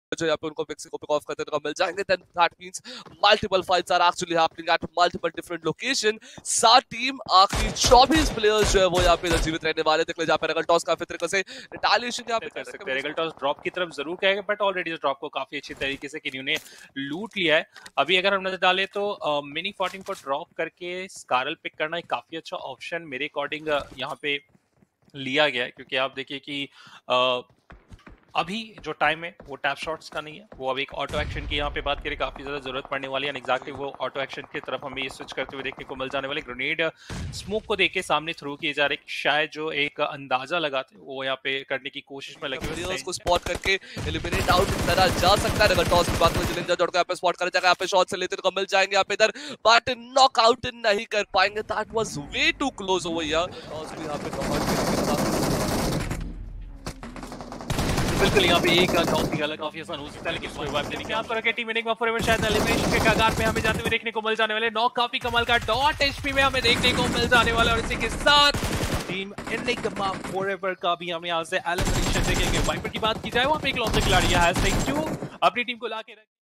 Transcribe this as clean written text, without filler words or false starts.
जो यहाँ पे उनको फिक्सिंग को पिक ऑफ करते मिल जाएंगे, then that means multiple fights are actually happening at multiple different location। 7 team आखिरी 24 प्लेयर्स जो है वो यहाँ पे जीवित रहने वाले थे। जहाँ पे रेगल टॉस काफी तरीके से रिटालिएशन यहाँ पे कर सकते हैं। रेगल टॉस ड्रॉप की तरफ जरूर कहेंगे, बट ऑलरेडी इस ड्रॉप को काफी अच्छी तरीके से किन्हीं ने लूट लिया है। अभी अगर हम नजर डालें तो मिनी 14 को ड्रॉप करके स्कारल पिक करना एक काफी अच्छा ऑप्शन मेरे अकॉर्डिंग यहाँ पे लिया गया है, क्योंकि आप देखिए कि अभी जो टाइम है वो टैप शॉट्स का नहीं है, वो अब एक ऑटो एक्शन की यहाँ पे बात करें काफी ज्यादा जरूरत पड़ने वाली है। एग्जैक्टली वो ऑटो एक्शन की तरफ हमें ये स्विच करते हुए देखने को मिल जाने वाले। ग्रेनेड स्मोक को देख के सामने थ्रो किए जा रहे, शायद जो एक अंदाजा लगाते वो यहाँ पे करने की कोशिश में लगे हुए, उसको स्पॉट करके एलिमिनेट आउट करा जा सकता है। अगर टॉस की बात करें जिलेंजा जोड़ के यहाँ पे स्पॉट करा जाएगा, यहाँ पे शॉट से लेते तो मिल जाएंगे यहाँ पे इधर, बट नॉक आउट नहीं कर पाएंगे। That was way too close over here. Toss भी यहाँ पे बिल्कुल यहाँ पे एक काफी आसान हो सकता है, लेकिन रिवाइव देने के आप रखे टीम इनिग्मा फॉरएवर शायद एलिमिनेशन के कगार पे हमें जाते हुए देखने को मिल जाने वाले। नॉक काफी कमाल का डॉट एचपी में हमें देखने को मिल जाने वाला, और इसी के साथ टीम इनिग्मा फॉरएवर का भी हमें यहाँ से एलिमिनेशन देखेंगे। वाइपर की बात की जाए वहाँ पे एक लॉन्च खिलाड़ी है, अपनी टीम को लाके